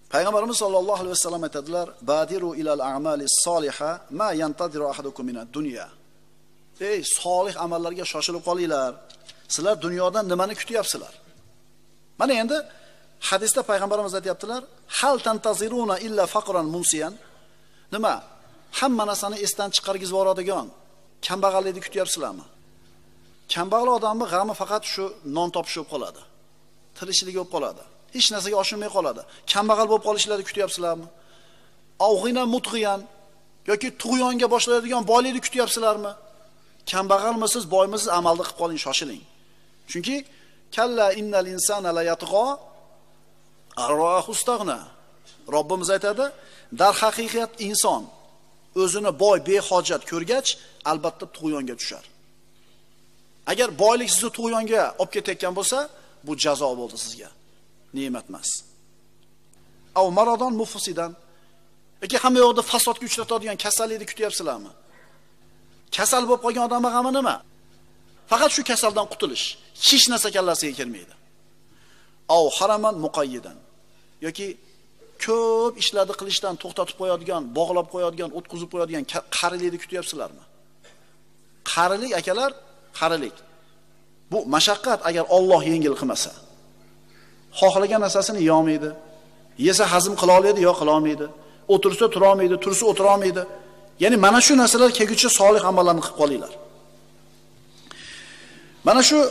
Payg'ambarimiz sollallohu alayhi vasallam aytadilar: "Badiru ilal a'mali soliha ma yantadiru ahadukum minad dunya." Ey solih amallarga shoshilib qolinglar. Sizlar dunyodan nimani kutyapsizlar? Mana endi hadisda payg'ambarimiz aytayaptilar: "Hal tantaziruna illa faqran mumsiyan." Nima? Hamma narsani esdan chiqargizib yuboradigan kambag'allikni kutyapsizlarmi? Kambag'al odamning g'ami faqat shu non topish bo'lib qoladi. Tirikchilik bo'lib qoladi. Hech narsaga oshirmay qoladi. Kambag'al bo'lib qolishlarini kutyapsizlarmi? Avg'ina mutg'iyan yoki tug'yonga boshlaydigan boylikni kutyapsizlarmi? Kambag'almisiz, boymisiz, amalni qilib qoling, shoshiling. Chunki kalla innal insana la yatgha arwahu istaghna. Robbimiz aytadi, dar haqiqat inson o'zini boy, behojat ko'rgach, albatta tug'yonga tushar. Agar boylik sizni tug'yonga olib ketayotgan bo'lsa, bu jazo bo'ldi sizga. Ne'mat emas. Aw maradon mufsidan. Yoki hamma yoqda fasodga uchratadigan kasallikni kutyapsizlarmi? Kasal bo'lib qolgan odamning g'ami nima? Faqat shu kasaldan qutulish. Hech narsa kallasiga kirmaydi. Aw haraman muqayyidan. Yoki ko'p ishlarni qilishdan to'xtatib qo'yadigan, bog'lab qo'yadigan, o'tkazib qo'yadigan qarilikni kutyapsizlarmi? Qarilik akalar, qarilik. Bu mashaqqat agar Alloh yengil qilmasa. Xohlagan narsasini yeyolmaydi. Yesa hazm qila oladi, yo qila olmaydi. O'tirsa tura olmaydi, tursa o'tira olmaydi. Ya'ni mana shu narsalar kelguchi solih amallarni qilib qolinglar. Mana shu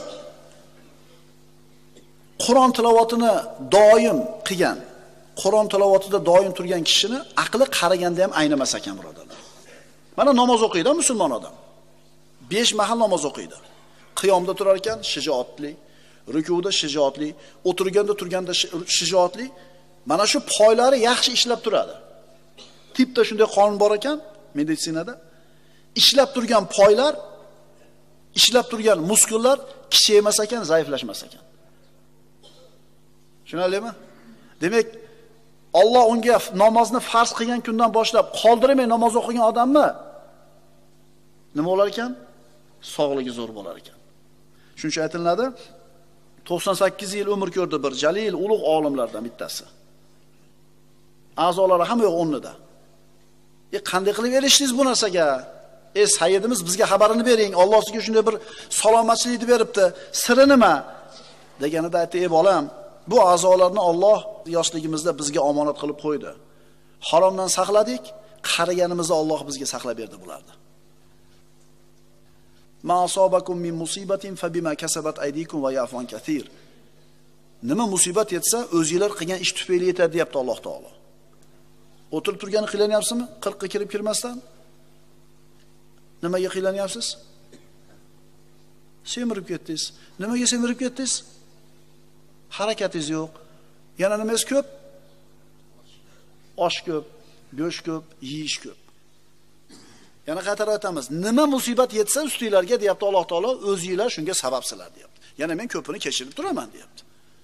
Qur'on tilovatini doim qilgan, Qur'on tilovatida doim turgan kishini aqli qaraganda ham aynamas ekan, birodarlar. Mana namoz o'qiydi musulmon odam. 5 mahal namoz o'qiydi. Qiyomda turar ekan shijoatli, rukuda shijoatli, turganda shijoatli. Mana shu poylari yaxshi ishlab turadi. Tipda shunday qonun bor ekan meditsinada. Ishlab turgan poylar, ishlab turgan muskullar kichaymas ekan, zaiflashmas ekan. Tushunarlimi? Demak, Alloh unga namozni farz qilgan kundan boshlab qoldirmay namoz o'qigan odamni nima bo'lar ekan? Sog'ligi zo'r bo'lar ekan. Shuning uchun aytiladi, 98 yil umr ko'rdi bir jalil ulug' olimlardan bittasi. A'zolari hamma yo'q o'rnida. Qanday qilib erishdingiz bu narsaga? Sayyidimiz bizga xabarini bering. Alloh sizga shunday bir salomatchilikni beribdi. Siri nima? Deganida aytdi: "Ey bolam, bu a'zolarni Alloh yoshligimizda bizga omonat qilib qo'ydi. Haromdan saqladik, qariganimizda Alloh bizga saqlab berdi bularni. Ma asobakum min musibatin fa bima kasabat aydikum va ya'fun kathir." Nima musibat yetsa, o'zingizlar qilgan ish tufayli yetadi, deyapti Alloh taolo. O'tirib turgani qiylanyapsizmi? 40 ga kirib kirmasdan? Nimaga qiylanyapsiz? Semirib ketdingiz. Nimaga semirib ketdingiz? Harakatingiz yo'q. Yana nimangiz ko'p? Osh ko'p, go'sht ko'p, yeyish ko'p. Yana qaytarib aytamiz, nima musibat yetsa ustingizlarga, deyapti Alloh taolo, o'zingizlar shunga sababsizlar, deyapti. Yana men ko'pini kechirib turaman, deyapti.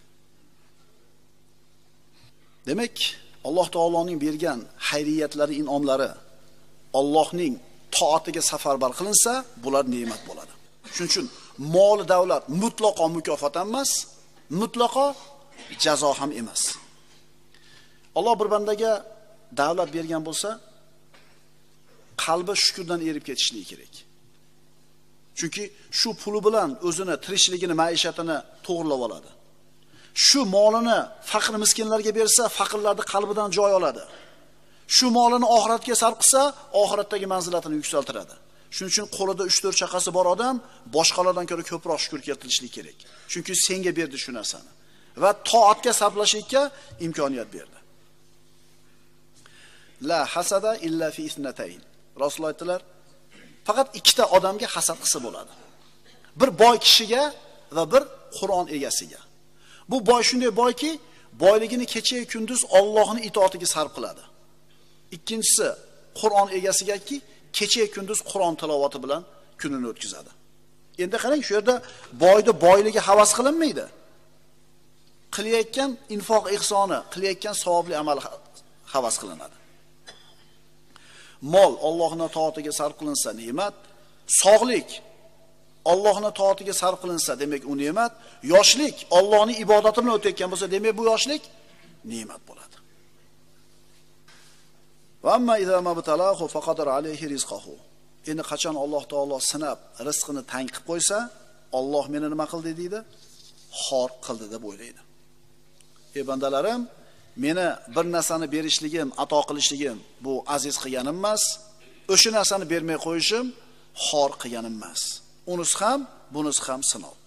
Demak, Alloh taoloning bergan xayriyatlari, in'omlari Allohning toatiga safarbar qilinsa, bular ne'mat bo'ladi. Shuning uchun mol davlat mutlaqo mukofot emas, mutlaqo jazo ham emas. Alloh bir bandaga davlat bergan bo'lsa, qalbi shukrdan erib ketishligi kerak. Chunki shu puli bilan o'zini tirikchiligini, maishatini to'g'rilab oladi. Shu molini faqir miskinlarga bersa, faqirlarning qalbidan joy oladi. Shu molini oxiratga sarf qilsa, oxiratdagi manzilatini yuksaltiradi. Shuning uchun qo'lida 3-4 chaqasi bor odam boshqalardan ko'ra ko'proq shukr keltirishlik kerak. Chunki senga berdi shu narsani va toatga sarflashlikka imkoniyat berdi. La hasada illa fi ithnatayn. Rasululloh aytdilar, faqat ikkita odamga hasad qilsa bo'ladi. Bir boy kishiga va bir Qur'on egasiga. Bu boy shunday boyki, boyligini kecha kunduz Allohning itoatiga sarf qiladi. Ikkinchisi Qur'on egasigaki, kecha kunduz Qur'on tilovati bilan kunini o'tkazadi. Endi qarang, shu yerda boyni boyligi havas qilinmaydi. Qilayotgan infoq ihsoni, qilayotgan savobli amal havas qilinadi. Mol Allohning toatiga sarf qilinsa ne'mat, sog'lik Allohning toatiga sarf qilinsa, demak u ne'mat, yoshlik Allohning ibodati bilan o'tayotgan bo'lsa, demak bu yoshlik ne'mat bo'ladi. Va amma idza mabtalahu faqadara alayhi rizqahu. Endi qachon Alloh taolo sinab rizqini tang qilib qo'ysa, Alloh meni nima qildi deydi? Xor qildi deb o'ylaydi. Ey bandalarim, meni bir narsani berishligim, ato qilishligim bu aziz qilganim emas, o'sha narsani bermay qo'yishim xor qilganim emas. Unisi ham, bunisi ham sinov.